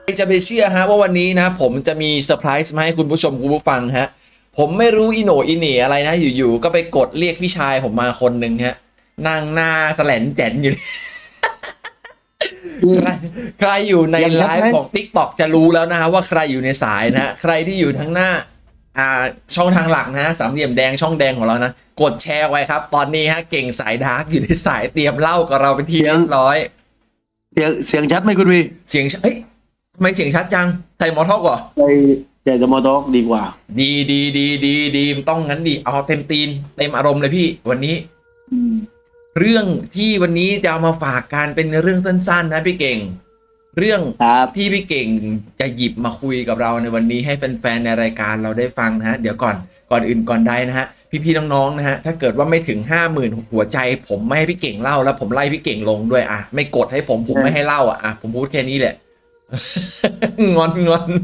จะไปเชื่อฮะว่าวันนี้นะผมจะมีเซอร์ไพรส์มาให้คุณผู้ชมคุณผู้ฟังฮะผมไม่รู้อีโหนอีเหน่อะไรนะอยู่ๆก็ไปกดเรียกพี่ชายผมมาคนหนึ่งฮะนั่งหน้าแสลนแจ๋นอยู่ ใครอยู่ในไลฟ์ของ TikTok จะรู้แล้วนะฮะว่าใครอยู่ในสายนะฮะใครที่อยู่ทั้งหน้าช่องทางหลักนะฮะสามเหลี่ยมแดงช่องแดงของเรานะกดแชร์ไว้ครับตอนนี้ฮะเก่งสายดาร์กอยู่ในสายเตรียมเล่ากับเราเป็นที่เรียบร้อยเสียงชัดไหมคุณวีเสียงเฮ้ยทำไมเสียงชัดจังใส่หมอท็อกเหรอใส่สมอท็อกดีกว่าดีมันต้องงั้นดีเอาเต็มตีนเต็มอารมณ์เลยพี่วันนี้เรื่องที่วันนี้จะเอามาฝากกันเป็นเรื่องสั้นๆนะพี่เก่งเรื่องที่พี่เก่งจะหยิบมาคุยกับเราในวันนี้ให้แฟนๆในรายการเราได้ฟังนะฮะเดี๋ยวก่อนอื่นก่อนได้นะฮะพี่ๆน้องๆนะฮะถ้าเกิดว่าไม่ถึง 50,000 หัวใจผมไม่ให้พี่เก่งเล่าแล้วผมไล่พี่เก่งลงด้วยไม่กดให้ผมไม่ให้เล่าผมพูดแค่นี้แหละ งอน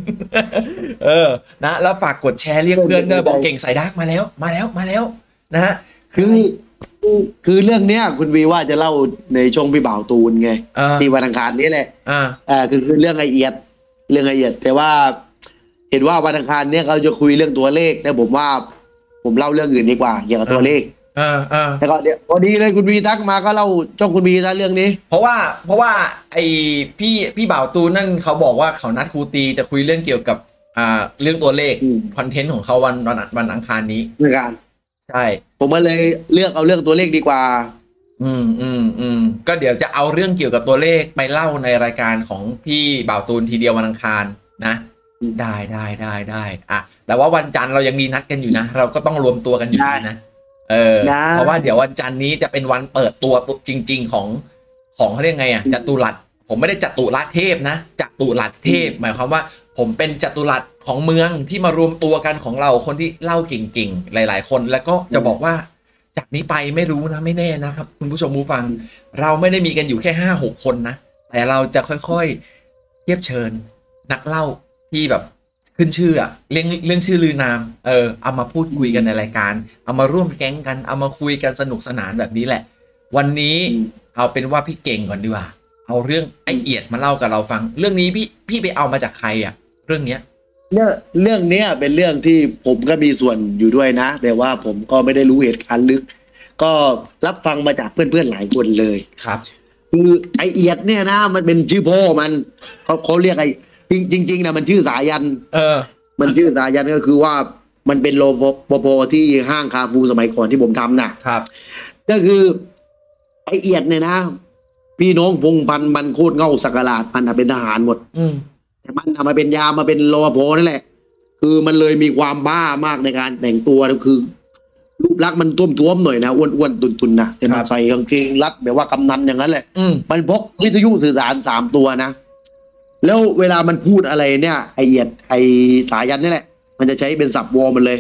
นะแล้วฝากกดแชร์เรียกเพื่อนเด้อบอกเก่งสายดาร์กมาแล้วนะฮะคือเรื่องเนี้ยคุณวีว่าจะเล่าในช่วงพี่บ่าวตูนไงที่วันอังคารนี้แหละคือเรื่องละเอียดแต่ว่าเห็นว่าวันอังคารเนี้ยเขาจะคุยเรื่องตัวเลขแต่ผมว่าผมเล่าเรื่องอื่นดีกว่าเกี่ยวกับตัวเลขแต่ก็เดี๋ยวพอดีเลยคุณวีทักมาก็เล่าช่องคุณวีนะเรื่องนี้เพราะว่าไอพี่บ่าวตูนนั่นเขาบอกว่าเขานัดครูตีจะคุยเรื่องเกี่ยวกับเรื่องตัวเลขคอนเทนต์ของเขาวันอังคารนี้เหมือนกันใช่ผมมาเลยเลือกเอาเรื่องตัวเลขดีกว่าก็เดี๋ยวจะเอาเรื่องเกี่ยวกับตัวเลขไปเล่าในรายการของพี่บ่าวตูนทีเดียววันอังคารนะได้แต่ว่าวันจันทร์เรายังมีนัดกันอยู่นะเราก็ต้องรวมตัวกันอยู่นะเพราะว่าเดี๋ยววันจันทร์นี้จะเป็นวันเปิดตัวจริงๆของเขาเรียกไงจตุรัสผมไม่ได้จตุรัสเทพนะจตุรัสเทพหมายความว่าผมเป็นจตุรัสของเมืองที่มารวมตัวกันของเราคนที่เล่าเก่งๆหลายๆคนแล้วก็จะบอกว่าจากนี้ไปไม่รู้นะไม่แน่นะครับคุณผู้ชมผู้ฟังเราไม่ได้มีกันอยู่แค่5-6 คนนะแต่เราจะค่อยๆเทียบเชิญนักเล่าที่แบบขึ้นชื่อเรื่องชื่อลือนามเอามาพูดคุยกันในรายการเอามาร่วมแก๊งกันเอามาคุยกันสนุกสนานแบบนี้แหละวันนี้เอาเป็นว่าพี่เก่งก่อนดีกว่าเอาเรื่องไอเอียดมาเล่ากับเราฟังเรื่องนี้พี่ไปเอามาจากใครเรื่องเนี้ยเรื่องเนี้ยเป็นเรื่องที่ผมก็มีส่วนอยู่ด้วยนะแต่ว่าผมก็ไม่ได้รู้เหตุการณ์ลึกก็รับฟังมาจากเพื่อนๆหลายคนเลยครับคือไอเอียดเนี่ยนะมันเป็นชื่อพ่อมันเขาเรียกไอจริงๆนะมันชื่อสายันมันชื่อสายันก็คือว่ามันเป็นโลโปที่ห้างคาฟูสมัยก่อนที่ผมทำนะครับก็คือไอเอียดเนี่ยนะพี่น้องพงพันธ์มันโคตรเง่าสักการาดมันเป็นทหารหมดแต่มันมาเป็นยามมาเป็นโลโปนั่นแหละคือมันเลยมีความบ้ามากในการแต่งตัวคือรูปลักษณ์มันท้วมๆหน่อยนะอ้วนๆตุนๆนะแต่มันใส่กางเกงรัดแบบว่ากำนันอย่างนั้นแหละมันพกวิทยุสื่อสาร3 ตัวนะแล้วเวลามันพูดอะไรเนี่ยไอเอียดไอสายันนี่แหละมันจะใช้เป็นศัพท์วอลมันเลย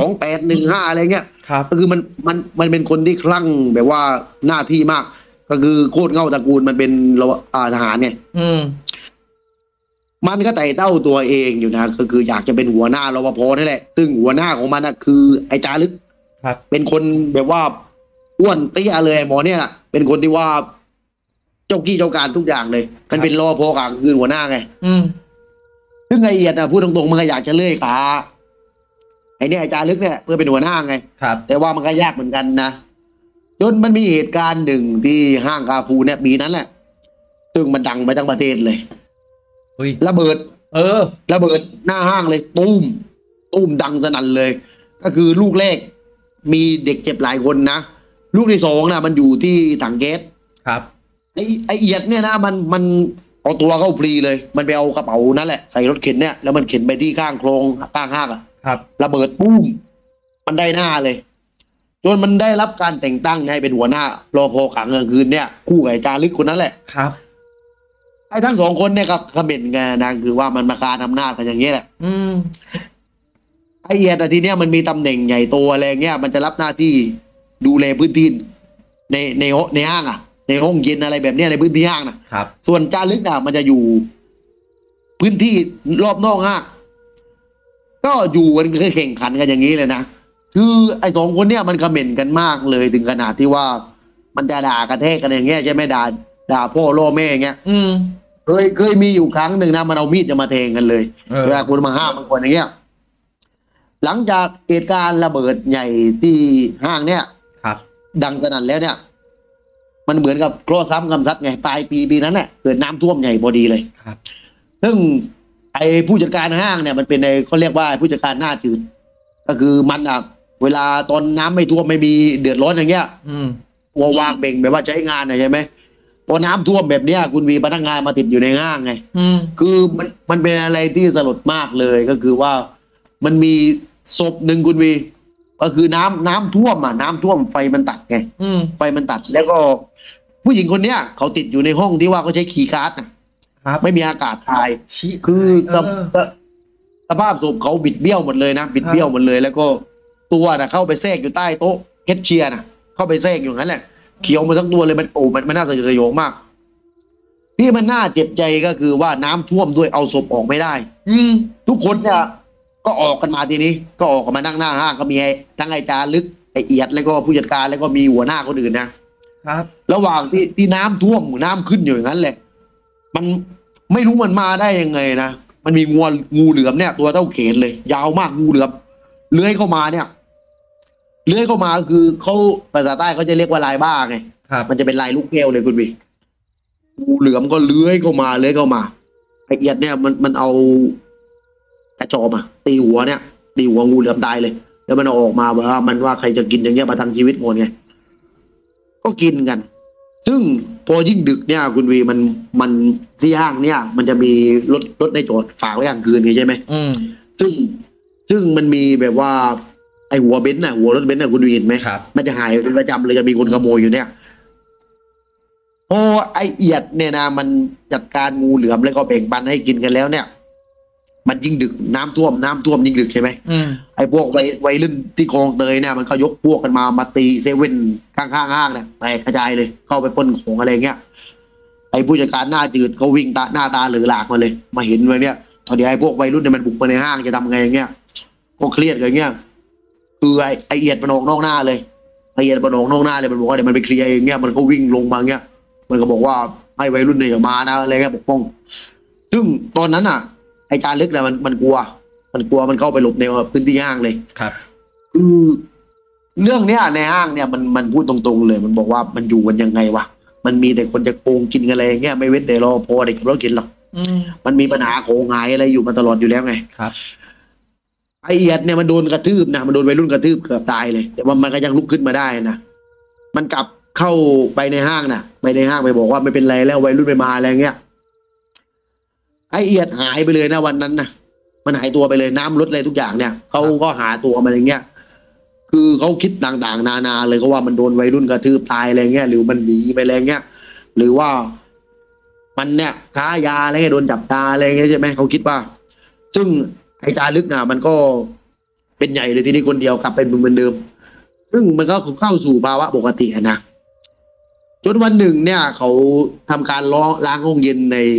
2815อะไรเงี้ยก็คือมันเป็นคนที่คลั่งแบบว่าหน้าที่มากก็คือโคตรเง่าตระกูลมันเป็นทหารเนี่ยมันก็ไต่เต้าตัวเองอยู่นะก็คืออยากจะเป็นหัวหน้ารปภนี่แหละซึ่งหัวหน้าของมันคือไอจารึกเป็นคนแบบว่าอ้วนเตี้ยเลยหมอเนี่ยเป็นคนที่ว่าเจ้ากี้เจ้าการทุกอย่างเลยมันเป็นรปภกลางคือหัวหน้าไงซึ่งไอเอียดพูดตรงๆมันก็อยากจะเลื่อยขาไอเนี่ยไอจารึกเนี่ยเพื่อเป็นหัวหน้าไงแต่ว่ามันก็ยากเหมือนกันนะจนมันมีเหตุการณ์หนึ่งที่ห้างคาฟูเนี่ยปีนั้นแหละซึ่งมันดังไปทั้งประเทศเลยระเบิดระเบิดหน้าห้างเลยตุ้มดังสนั่นเลยก็คือลูกแรกมีเด็กเจ็บหลายคนนะลูกที่2นะมันอยู่ที่ถังแก๊สครับไอเอียดเนี่ยนะมันเอาตัวเข้าพลีเลยมันไปเอากระเป๋านั่นแหละใส่รถเข็นเนี่ยแล้วมันเข็นไปที่ข้างโครงข้างห้างครับระเบิดปุ้มมันได้หน้าเลยจนมันได้รับการแต่งตั้งให้เป็นหัวหน้ารปภกลางคืนเนี่ยคู่กับจารึกคนนั้นแหละครับไอ้ทั้ง2 คนเนี่ยครับคอมเมนต์กันนะคือว่ามันมาการอำนาจกันอย่างเงี้ยแหละไอเอียดทีเนี้ยมันมีตำแหน่งใหญ่โตอะไรเงี้ยมันจะรับหน้าที่ดูแลพื้นที่ในห้างในห้องเย็นอะไรแบบนี้ในพื้นที่ห้างนะครับส่วนจารึกมันจะอยู่พื้นที่รอบนอกห้างก็อยู่กันแข่งขันกันอย่างนี้เลยนะคือไอ้2 คนเนี่ยมันคอมเมนต์กันมากเลยถึงขนาดที่ว่ามันจะด่ากระแทกกันอย่างเงี้ยใช่ไหมด่าพ่อล่อแม่อย่างเงี้ยเคยมีอยู่ครั้งหนึ่งนะมันเอามีดจะมาแทงกันเลยเวลาคนมาห้ามบางคนอย่างเงี้ยหลังจากเหตุการณ์ระเบิดใหญ่ที่ห้างเนี่ยครับดังสนั่นแล้วเนี่ยมันเหมือนกับเคราะห์ซ้ำกรรมซัดไงปลายปีนั้นเนี่ยเกิดน้ำท่วมใหญ่พอดีเลยครับซึ่งไอ้ผู้จัดการห้างเนี่ยมันเป็นในเขาเรียกว่าผู้จัดการหน้าจืดก็คือมันอ่ะเวลาตอนน้ำไม่ท่วมไม่มีเดือดร้อนอย่างเงี้ยวางเบ่งแบบว่าใช้งานใช่ไหมพอน้ำท่วมแบบเนี้ยคุณมีพนักงานมาติดอยู่ในห้างไงคือมันเป็นอะไรที่สลดมากเลยก็คือว่ามันมีศพหนึ่งคุณวีก็คือน้ำท่วมอ่ะน้ำท่วมไฟมันตัดไงไฟมันตัดแล้วก็ผู้หญิงคนเนี้ยเขาติดอยู่ในห้องที่ว่าเขาใช้คีย์การ์ดนะครับไม่มีอากาศถ่ายคือสภาพศพเขาบิดเบี้ยวหมดเลยนะบิดเบี้ยวหมดเลยแล้วก็ตัวน่ะเข้าไปแทรกอยู่ใต้โต๊ะแคชเชียร์น่ะเข้าไปแทรกอยู่งั้นแหละเขียวมาทั้งตัวเลยมันน่าสยดสยองมากที่มันน่าเจ็บใจก็คือว่าน้ำท่วมด้วยเอาศพออกไม่ได้ทุกคนเนี่ยก็ออกกันมาทีนี้ก็ออกกันมานั่งหน้าห้างก็มีทั้งไอ้จารึกไอ้เอียดแล้วก็ผู้จัดการแล้วก็มีหัวหน้าคนอื่นนะครับระหว่างที่น้ำท่วมน้ำขึ้นอยู่อย่างนั้นแหละมันไม่รู้มันมาได้ยังไงนะมันมีงูเหลือมเนี่ยตัวเท่าเขนเลยยาวมากงูเหลือมเลื้อยเข้ามาเนี่ยเลื้อยเข้ามาคือเขาภาษาใต้เขาจะเรียกว่าลายบ้าไงมันจะเป็นลายลูกแก้วเลยคุณพี่งูเหลือมก็เลื้อยเข้ามาไอ้เอียดเนี่ยมันเอากระจอมตีหัวเนี่ยตีหัวงูเหลือมตายเลยแล้วมันเอาออกมาว่าใครจะกินอย่างเงี้ยมาทางชีวิตหมดไงก็กินกันซึ่งพอยิ่งดึกเนี่ยคุณวีมันที่ห้างเนี่ยมันจะมีรถในจอดฝากไว้กลางคืนใช่ไหมซึ่งมันมีแบบว่าไอหัวเบนซ์น่ะหัวรถเบนซ์น่ะคุณวีเห็นไหมมันจะหายเป็นประจำเลยจะมีคนขโมยอยู่เนี่ยพอไอเอียดเนี่ยนะมันจัดการงูเหลือมแล้วก็แบ่งปันให้กินกันแล้วเนี่ยมันยิ่งดึกน้ำท่วมยิ่งดึกใช่ไหมไอพวกวัยรุ่นที่คลองเตยเนี่ยมันก็ยกพวกกันมาตีเซเว่นข้างห้างเนี่ยแตกกระจายเลยเข้าไปปล้นของอะไรเงี้ยไอผู้จัดการหน้าจืดเขาวิ่งหน้าตาเหลือหลากมาเลยมาเห็นเลยเนี่ยตอนนี้ไอพวกวัยรุ่นเนี่ยมันบุกมาในห้างจะทำไงอย่างเงี้ยก็เครียดอย่างเงี้ยคือไอเอียดมันออกนอกหน้าเลยไอเอียดมันออกนอกหน้าเลยมันบอกว่าเดี๋ยวมันไปเคลียร์เองเงี้ยมันก็วิ่งลงมาเงี้ยมันก็บอกว่าให้วัยรุ่นเนี่ยมานะอะไรเงี้ยปกป้องซึ่งตอนนั้นอ่ะไอ้จารึกเนี่ยมันกลัวมันเข้าไปหลบในพื้นที่ห้างเลยครับคือเรื่องเนี้ยในห้างเนี่ยมันพูดตรงๆเลยมันบอกว่ามันอยู่กันยังไงวะมันมีแต่คนจะโกงกินกันอะไรอย่างเงี้ยไม่เว้นแต่รอพอเด็กกับรถกินหรอกมันมีปัญหาโกงหายอะไรอยู่มาตลอดอยู่แล้วไงครับไอเอียดเนี่ยมันโดนกระทืบนะมันโดนวัยรุ่นกระทืบเกือบตายเลยแต่ว่ามันก็ยังลุกขึ้นมาได้นะมันกลับเข้าไปในห้างนะไปในห้างไปบอกว่าไม่เป็นไรแล้ววัยรุ่นไปมาอะไรเงี้ยไอเอียดหายไปเลยนะวันนั้นนะมันหายตัวไปเลยน้ำลดอะไรทุกอย่างเนี่ยเขาก็หาตัวมันอย่างเงี้ยคือเขาคิดต่างๆนานาเลยก็ว่ามันโดนวัยรุ่นกระทืบตายอะไรเงี้ยหรือมันหนีไปอะไรเงี้ยหรือว่ามันเนี่ยค้ายาอะไรเงี้ยโดนจับตาอะไรเงี้ยใช่ไหมเขาคิดว่าซึ่งไอ้จารึกน่ะมันก็เป็นใหญ่เลยทีนี้คนเดียวกลับเป็นเหมือนเดิมซึ่งมันก็เข้าสู่ภาวะปกตินะจนวันหนึ่งเนี่ยเขาทำการล้างห้องเย็น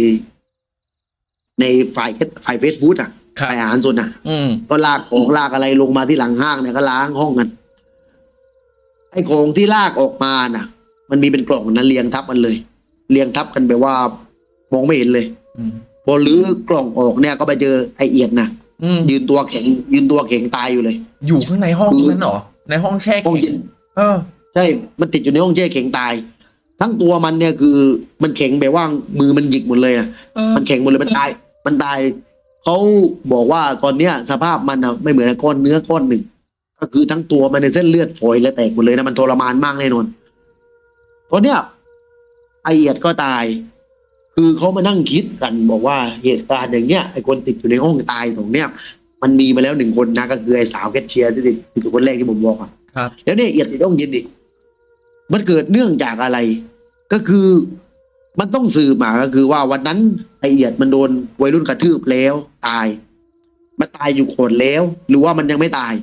ในฝ่ายเฟสฟู้ดฝ่ายอาหารสดก็ลากของลากอะไรลงมาที่หลังห้างเนี่ยก็ล้างห้องกันไอ้ของที่ลากออกมาน่ะมันมีเป็นกล่องนั้นเรียงทับกันเลยเรียงทับกันแบบว่ามองไม่เห็นเลยพอลื้อกล่องออกเนี่ยก็ไปเจอไอเอียดนะยืนตัวแข็งตายอยู่เลยอยู่ข้างในห้องนั้นเหรอในห้องแช่แข็งใช่มันติดอยู่ในห้องแช่แข็งตายทั้งตัวมันเนี่ยคือมันแข็งแบบว่ามือมันหยิกหมดเลยมันแข็งหมดเลยมันตายเขาบอกว่าตอนเนี้ยสภาพมันไม่เหมือนก้อนเนื้อก้อนหนึ่งก็คือทั้งตัวมันในเส้นเลือดฝอยและแตกหมดเลยนะมันทรมานมากแน่นอนตอนเนี้ยไอเอียดก็ตายคือเขามานั่งคิดกันบอกว่าเหตุการณ์อย่างเงี้ยไอคนติดอยู่ในห้องตายตรงเนี้ยมันมีมาแล้ว1 คนนะก็คือไอสาวแคชเชียร์ที่ติดคนแรกที่ผมบอกครับแล้วเนี่ยเอียดติดห้องเย็นอีกมันเกิดเนื่องจากอะไรก็คือมันต้องสืบมาก็คือว่าวันนั้นไอเอียดมันโดนวัยรุ่นกระทืบแล้วตายมันตายอยู่โขดแล้วหรือว่ามันยังไม่ตาย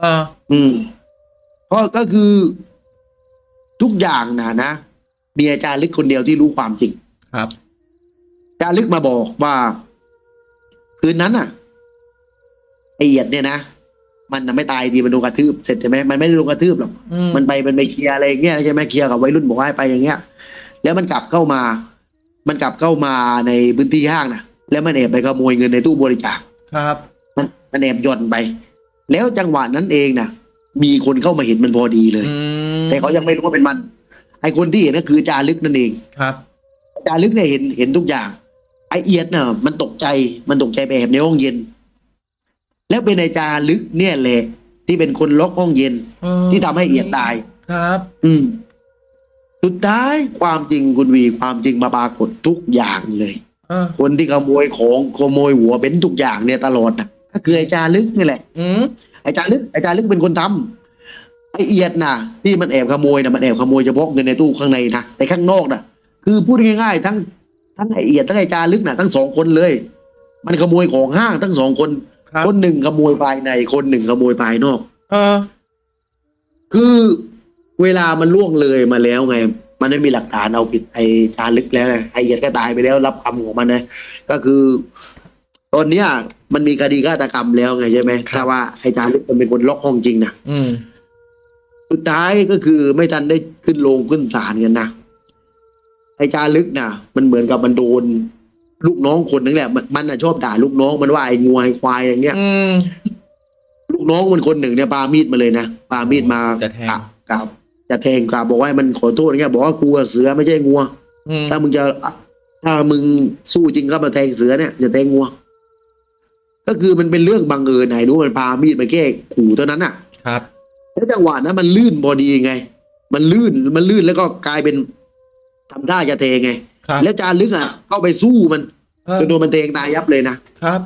เพราะก็คือทุกอย่างนะมีอาจารย์ลึกคนเดียวที่รู้ความจริงครับอาจารย์ลึกมาบอกว่าคืนนั้นไอเอียดเนี่ยนะมันไม่ตายดีมันโดนกระทืบเสร็จใช่ไหมมันไม่ได้โดนกระทืบหรอกมันไปเคลียร์อะไรเงี้ยใช่ไหมเคลียร์กับวัยรุ่นบอกให้ไปอย่างเงี้ยแล้วมันกลับเข้ามามันกลับเข้ามาในพื้นที่ห้างนะแล้วมันแอบไปขโมยเงินในตู้บริจาคครับมันแอบหย่อนไป แล้วจังหวะนั้นเองนะมีคนเข้ามาเห็นมันพอดีเลย แต่เขายังไม่รู้ว่าเป็นมัน ไอ้คนที่เห็นก็คือจารึกนั่นเองครับจารึกเนี่ยเห็นทุกอย่างไอ้เอียดน่ะมันตกใจไปแอบในห้องเย็น แล้วเป็นไอ้จารึกเนี่ยแหละที่เป็นคนล็อกห้องเย็นที่ทำให้เอียดตายครับสุดท้ายความจริงคุณวีความจริงมาปรากฏทุกอย่างเลยคนที่ขโมยของขโมยหัวเป็นทุกอย่างเนี่ยตลอดนะก็คือไอ้จารึกนี่แหละไอ้จารึกเป็นคนทำไอ้เอียดน่ะที่มันแอบขโมยนะมันแอบขโมยเฉพาะเงินในตู้ข้างในนะแต่ข้างนอกน่ะคือพูดง่ายๆทั้งไอ้เอียดทั้งไอ้จารึกน่ะทั้งสองคนเลย มันขโมยของห้างทั้งสองคนคนหนึ่งขโมยภายในคนหนึ่งขโมยภายนอกคือเวลามันล่วงเลยมาแล้วไงมันไม่มีหลักฐานเอาผิดไอ้จารึกแล้วไงไอ้เอียดก็ตายไปแล้วรับกรรมของมันนะก็คือตอนเนี้ยมันมีคดีฆาตกรรมแล้วไงใช่ไหมถ้าว่าไอ้จารึกมันเป็นคนล็อกห้องจริงนะสุดท้ายก็คือไม่ทันได้ขึ้นโรงขึ้นศาลกันนะไอ้จารึกนะมันเหมือนกับมันโดนลูกน้องคนนึงแหละมันชอบด่าลูกน้องมันว่าไอ้งัวไอ้ควายอย่างเงี้ยลูกน้องมันคนหนึ่งเนี่ยปามีดมาเลยนะปามีดมาจะแทงจะแทงกลับบอกว่ามันขอโทษอย่างเงี้ยบอกว่ากูเสือไม่ใช่งัวถ้ามึงสู้จริงก็มาแทงเสือเนี่ยอย่าแทงงัวก็คือมันเป็นเรื่องบังเอิญไหนรู้มันพามีดมาแก้ขู่เท่านั้นน่ะครับแล้วจังหวะนั้นมันลื่นพอดีไงมันลื่นแล้วก็กลายเป็นทำท่าจะเทไงแล้วจารึกอ่ะเข้าไปสู้มันจนโดนมันเทงตายยับเลยนะครับ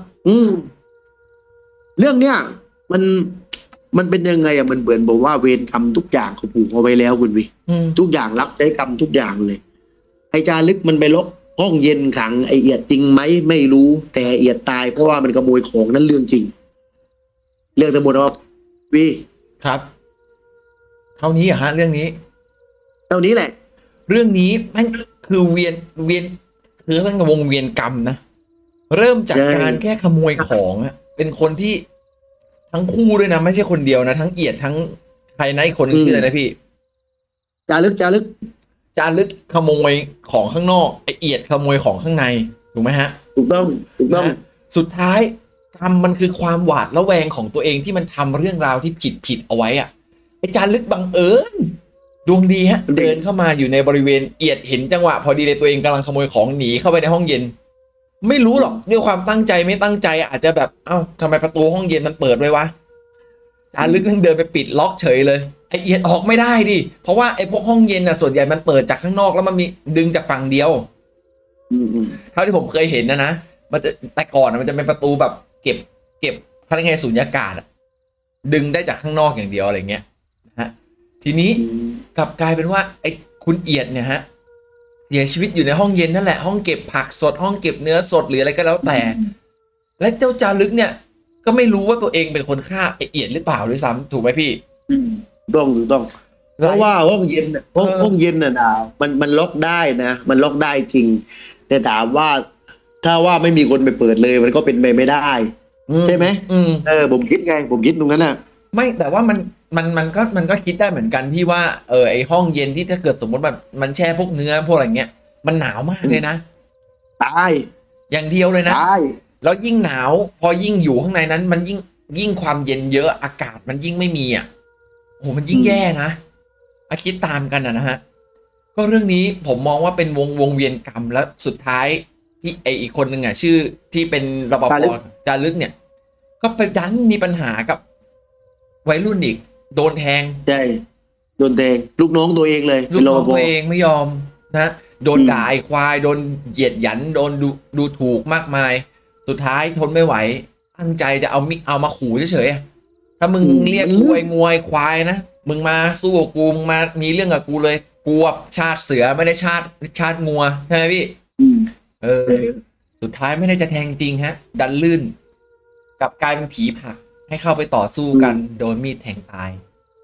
เรื่องเนี้ยมันเป็นยังไงอ่ะมันเหมือนบอกว่าเวรกรรมทุกอย่างเขาผูกเอาไว้แล้วคุณวิทุกอย่างรับใช้กรรมทุกอย่างเลยไอ้จารึกมันไปล็อกห้องเย็นขังไอ้เอียดจริงไหมไม่รู้แต่เอียดตายเพราะว่ามันขโมยของนั่นเรื่องจริงเรื่องทั้งหมดว่าวีครับเท่านี้เหรอฮะเรื่องนี้เท่านี้แหละเรื่องนี้มันคือเวียนคือเรื่องวงเวียนกรรมนะเริ่มจากการแค่ขโมยของอะเป็นคนที่ทั้งคู่ด้วยนะไม่ใช่คนเดียวนะทั้งเอียดทั้งใครนะอีกคนชื่ออะไรนะพี่จารึกขโมยของข้างนอกไอเอียดขโมยของข้างในถูกไหมฮะถูกต้องสุดท้ายกรรมมันคือความหวาดระแวงของตัวเองที่มันทำเรื่องราวที่ผิดเอาไว้อะไอจารึกบังเอิญดวงดีฮะเดินเข้ามาอยู่ในบริเวณเอียดเห็นจังหวะพอดีเลยตัวเองกำลังขโมยของหนีเข้าไปในห้องเย็นไม่รู้หรอกด้วยความตั้งใจไม่ตั้งใจอาจจะแบบเอ้าทำไมประตูห้องเย็นมันเปิดไว้วะจารึกเดินไปปิดล็อกเฉยเลยไอเอียดออกไม่ได้ดิเพราะว่าไอพวกห้องเย็นน่ะส่วนใหญ่มันเปิดจากข้างนอกแล้วมันมีดึงจากฝั่งเดียวเท่าที่ผมเคยเห็นนะมันจะแต่ก่อนมันจะเป็นประตูแบบเก็บพนักงานสุญญากาศดึงได้จากข้างนอกอย่างเดียวอะไรเงี้ยฮะทีนี้กลับกลายเป็นว่าไอ้คุณเอียดเนี่ยฮะเสียชีวิตอยู่ในห้องเย็นนั่นแหละห้องเก็บผักสดห้องเก็บเนื้อสดหรืออะไรก็แล้วแต่และเจ้าจารึกเนี่ยก็ไม่รู้ว่าตัวเองเป็นคนฆ่าไอ้เอียดหรือเปล่าด้วยซ้ำถูกไหมพี่ต้องเพราะว่าห้องเย็นน่ะนะมันล็อกได้นะมันล็อกได้จริงแต่ถามว่าถ้าว่าไม่มีคนไปเปิดเลยมันก็เป็นไปไม่ได้ใช่ไหมผมคิดตรงนั้นน่ะไม่แต่ว่ามันก็คิดได้เหมือนกันพี่ว่าไอห้องเย็นที่ถ้าเกิดสมมติมันแช่พวกเนื้อพวกอะไรเงี้ยมันหนาวมากเลยนะตายอย่างเดียวเลยนะแล้วยิ่งหนาวพอยิ่งอยู่ข้างในนั้นมันยิ่งความเย็นเยอะอากาศมันยิ่งไม่มีอ่ะโอ้มันยิ่งแย่นะคิดตามกันนะฮะก็เรื่องนี้ผมมองว่าเป็นวงเวียนกรรมแล้วสุดท้ายที่อีกคนหนึ่งอ่ะชื่อที่เป็นรปภ.จารึกเนี่ยก็ไปดันมีปัญหากับวัยรุ่นอีกโดนแทงใช่โดนแทงลูกน้องตัวเองเลยลูกน้องตัวเองไม่ยอมนะโดนด่าไอ้ควายโดนเหยียดหยันโดนดูถูกมากมายสุดท้ายทนไม่ไหวตั้งใจจะเอามาขู่เฉยๆถ้ามึงเรียกกูไอ้งวยควายนะมึงมาสู้กับกูมึงมามีเรื่องกับกูเลยกูชาติเสือไม่ได้ชาติงัวใช่ไหมพี่สุดท้ายไม่ได้จะแทงจริงฮะดันลื่นกลับกลายเป็นผีผลักให้เข้าไปต่อสู้กันโดนมีดแทงตาย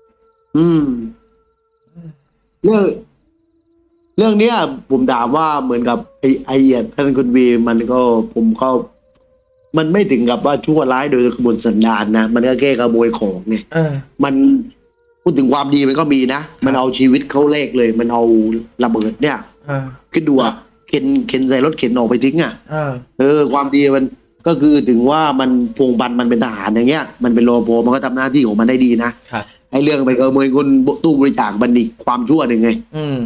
เรื่องเนี้ยผมถามว่าเหมือนกับไอเอียดท่านคุณวีมันไม่ถึงกับว่าชั่วร้ายโดยกระบวนสันดานนะมันก็แค่ขโมยของไงมันพูดถึงความดีมันก็มีนะมันเอาชีวิตเขาแลกเลยมันเอาระเบิดเนี่ยคิดดูเข็นใส่รถเข็นออกไปทิ้งอ่ะอ่าความดีมันก็คือถึงว่ามันพงบันมันเป็นทหารอย่างเงี้ย มันเป็นรปภมันก็ทำหน้าที่ของมันได้ดีนะครับ ไอ้เรื่องไปขโมยคนตู้บริจาคบันอีกความชั่วหนึ่งไง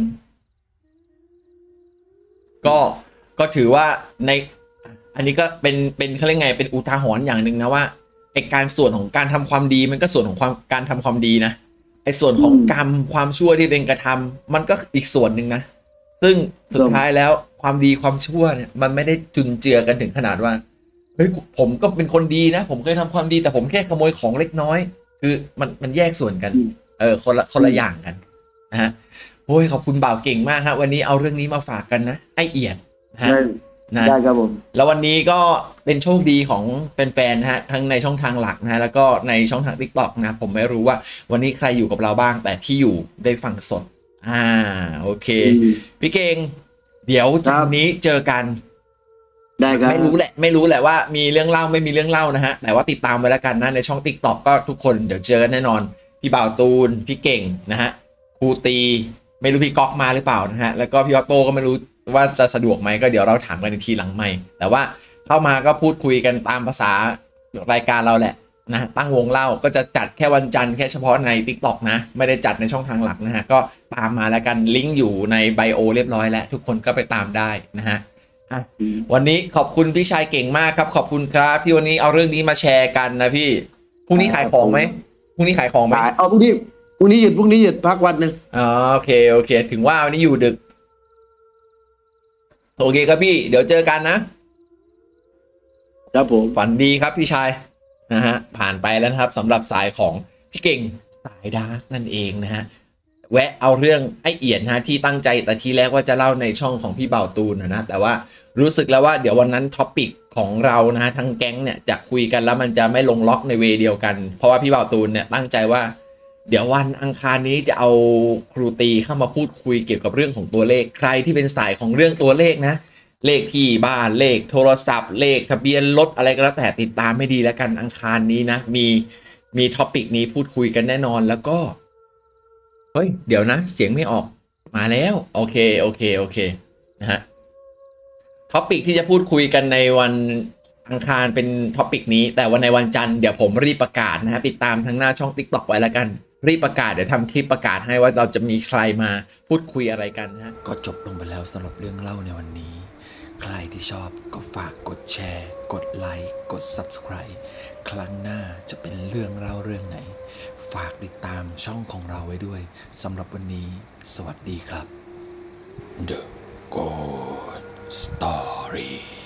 ก็ถือว่าในอันนี้ก็เป็นเขาเรียกไงเป็นอุทาหรณ์อย่างหนึ่งนะว่าไอการส่วนของการทำความดีมันก็ส่วนของการทำความดีนะไอส่วนของกรรมความชั่วที่เป็นกระทำมันก็อีกส่วนหนึ่งนะซึ่งสุดท้ายแล้วความดีความชั่วเนี่ยมันไม่ได้จุนเจือกันถึงขนาดว่าเฮ้ยผมก็เป็นคนดีนะผมเคยทำความดีแต่ผมแค่ขโมยของเล็กน้อยคือมันแยกส่วนกันคนละอย่างกันนะฮะโอ้ยขอบคุณบ่าวเก่งมากครับวันนี้เอาเรื่องนี้มาฝากกันนะไอเอียดนะฮะได้ครับผมแล้ววันนี้ก็เป็นโชคดีของแฟนๆนะฮะทั้งในช่องทางหลักนะฮะแล้วก็ในช่องทาง TikTok นะผมไม่รู้ว่าวันนี้ใครอยู่กับเราบ้างแต่ที่อยู่ได้ฟังสดโอเคพี่เก่งเดี๋ยวจากนี้เจอกันได้ครับไม่รู้แหละว่ามีเรื่องเล่าไม่มีเรื่องเล่านะฮะแต่ว่าติดตามไว้แล้วกันนะในช่อง TikTok ก็ทุกคนเดี๋ยวเจอแน่นอนพี่บ่าวตูนพี่เก่งนะฮะครูตีไม่รู้พี่ก๊อกมาหรือเปล่านะฮะแล้วก็พี่ออโต้ก็ไม่รู้ว่าจะสะดวกไหมก็เดี๋ยวเราถามกันอีกทีหลังใหม่แต่ว่าเข้ามาก็พูดคุยกันตามภาษารายการเราแหละนะตั้งวงเล่าก็จะจัดแค่วันจันทร์แค่เฉพาะใน TikTok นะไม่ได้จัดในช่องทางหลักนะฮะก็ตามมาแล้วกันลิงก์อยู่ในไบโอเรียบร้อยแล้วทุกคนก็ไปตามได้นะฮะวันนี้ขอบคุณพี่ชายเก่งมากครับขอบคุณครับที่วันนี้เอาเรื่องนี้มาแชร์กันนะพี่พรุ่งนี้ขายของไหมพรุ่งนี้ขายของไหมพรุ่งนี้หยุดพักวันนึงโอเคถึงว่าวันนี้อยู่ดึกโอเคครับพี่เดี๋ยวเจอกันนะครับผมฝันดีครับพี่ชายนะฮะผ่านไปแล้วนะครับสำหรับสายของพี่เก่งสายดาร์กนั่นเองนะฮะแวะเอาเรื่องไอ้เอียดนะที่ตั้งใจแต่ทีแรกว่าจะเล่าในช่องของพี่เบาตูนนะแต่ว่ารู้สึกแล้วว่าเดี๋ยววันนั้นท็อปิกของเรานะฮะทั้งแก๊งเนี่ยจะคุยกันแล้วมันจะไม่ลงล็อกในเวเดียวกันเพราะว่าพี่เบาตูนเนี่ยตั้งใจว่าเดี๋ยววันอังคารนี้จะเอาครูตีเข้ามาพูดคุยเกี่ยวกับเรื่องของตัวเลขใครที่เป็นสายของเรื่องตัวเลขนะเลขที่บ้านเลขโทรศัพท์เลขทะเบียนรถอะไรก็แล้วแต่ติดตามไม่ดีแล้วกันอังคารนี้นะมีท็อปิกนี้พูดคุยกันแน่นอนแล้วก็เฮ้ยเดี๋ยวนะเสียงไม่ออกมาแล้วโอเคนะฮะท็อปิกที่จะพูดคุยกันในวันอังคารเป็นท็อปิกนี้แต่วันในวันจันทร์เดี๋ยวผมรีบประกาศนะฮะติดตามทางหน้าช่อง TikTok ไว้แล้วกันรีบประกาศเดี๋ยวทำคลิปประกาศให้ว่าเราจะมีใครมาพูดคุยอะไรกันนะฮะก็จบลงไปแล้วสำหรับเรื่องเล่าในวันนี้ใครที่ชอบก็ฝากกดแชร์กดไลค์กด Subscribe ครั้งหน้าจะเป็นเรื่องเล่าเรื่องไหนฝากติดตามช่องของเราไว้ด้วยสำหรับวันนี้สวัสดีครับ The Ghost Story